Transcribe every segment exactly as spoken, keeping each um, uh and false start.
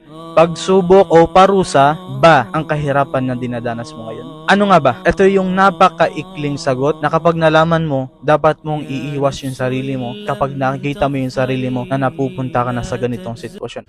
Pagsubok o parusa ba ang kahirapan na dinadanas mo ngayon? Ano nga ba? Ito yung napakaikling sagot na kapag nalaman mo, dapat mong iiwas yung sarili mo kapag nakikita mo yung sarili mo na napupunta ka na sa ganitong sitwasyon.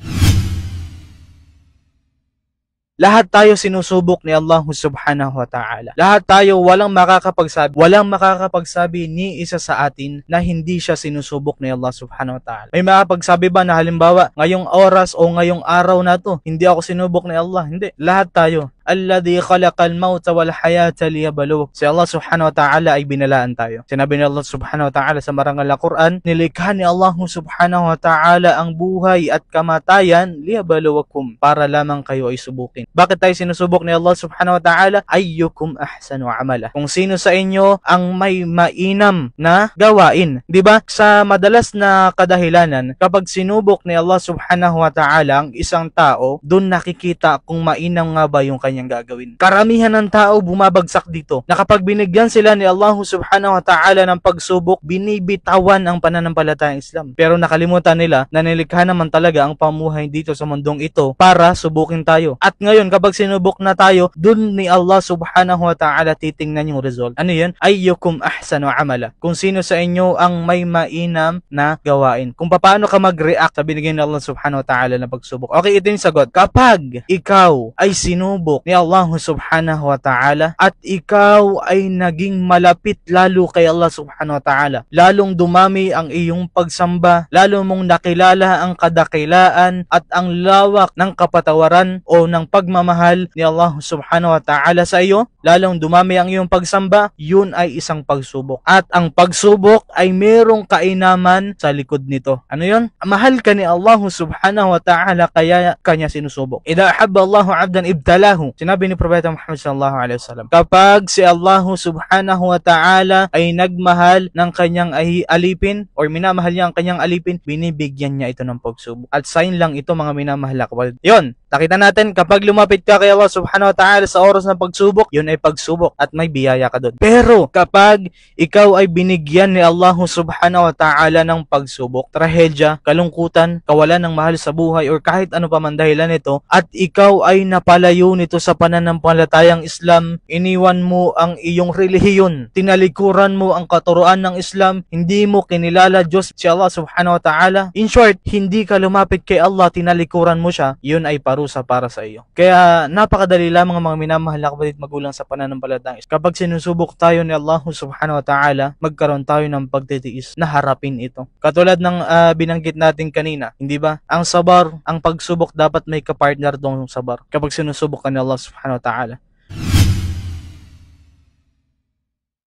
Lahat tayo sinusubok ni Allah subhanahu wa ta'ala. Lahat tayo walang makakapagsabi, walang makakapagsabi ni isa sa atin na hindi siya sinusubok ni Allah subhanahu wa ta'ala. May makapagsabi ba na halimbawa, ngayong oras o ngayong araw na to, hindi ako sinubok ni Allah? Hindi. Lahat tayo. Alladhi khalaqal mauta wal hayata liyabluwakum. Si Allah subhanahu wa ta'ala ay binalaan tayo. Sinabi ni Allah subhanahu wa ta'ala sa marangal na Quran, nilikha ni Allah subhanahu wa ta'ala ang buhay at kamatayan liyabluwakum, para lamang kayo ay subukin. Bakit tayo sinusubok ni Allah subhanahu wa ta'ala? Ayyukum ahsanu amala. Kung sino sa inyo ang may mainam na gawain. Di ba? Sa madalas na kadahilanan, kapag sinubok ni Allah subhanahu wa ta'ala ang isang tao, dun nakikita kung mainam nga ba yung kanya niyang gagawin. Karamihan ng tao bumabagsak dito, na kapag binigyan sila ni Allah subhanahu wa ta'ala ng pagsubok, binibitawan ang pananampalatayang Islam. Pero nakalimutan nila na nilikha naman talaga ang pamuhay dito sa mundong ito para subukin tayo. At ngayon, kapag sinubok na tayo, dun ni Allah subhanahu wa ta'ala titingnan yung result. Ano yun? Ayyukum ahsanu amala. Kung sino sa inyo ang may mainam na gawain. Kung paano ka mag-react sa binigyan ni Allah subhanahu wa ta'ala na pagsubok. Okay, ito yung sagot. Kapag ikaw ay sinubok ni Allah subhanahu wa ta'ala at ikaw ay naging malapit lalo kay Allah subhanahu wa ta'ala, lalong dumami ang iyong pagsamba, lalo mong nakilala ang kadakilaan at ang lawak ng kapatawaran o ng pagmamahal ni Allah subhanahu wa ta'ala sa iyo, lalong dumami ang iyong pagsamba, yun ay isang pagsubok. At ang pagsubok ay merong kainaman sa likod nito. Ano yun? Mahal ka ni Allah subhanahu wa ta'ala, kaya kanya sinusubok. Idha ahabba Allahu 'abdan ibtalahu. Sinabi ni Propeta Muhammad sallallahu alaihi wasallam, kapag si Allah subhanahu wa ta'ala ay nagmahal ng kanyang alipin or minamahal niya ang kanyang alipin, binibigyan niya ito ng pagsubok. At sign lang ito, mga minamahal na kapatid. Yun, nakita natin, kapag lumapit ka kay Allah subhanahu wa ta'ala sa oras ng pagsubok, yun ay pagsubok at may biyaya ka doon. Pero kapag ikaw ay binigyan ni Allah subhanahu wa ta'ala ng pagsubok, trahedya, kalungkutan, kawalan ng mahal sa buhay or kahit ano pa man dahilan nito, at ikaw ay napalayo nito sa pananampalatayang Islam, iniwan mo ang iyong relihiyon, tinalikuran mo ang katuruan ng Islam, hindi mo kinilala Diyos si Allah subhanahu wa ta'ala, in short, hindi ka lumapit kay Allah, tinalikuran mo siya, yun ay parusa para sa iyo. Kaya napakadali lamang mga minamahal na kapatid magulang sa pananampalatayang Islam. Kapag sinusubok tayo ni Allah subhanahu wa ta'ala, magkaroon tayo ng pagtitiis na harapin ito. Katulad ng uh, binanggit natin kanina, hindi ba? Ang sabar, ang pagsubok dapat may kapartner dong sabar. Kapag sinusubok ka ni Allah subhanahu wa ta'ala,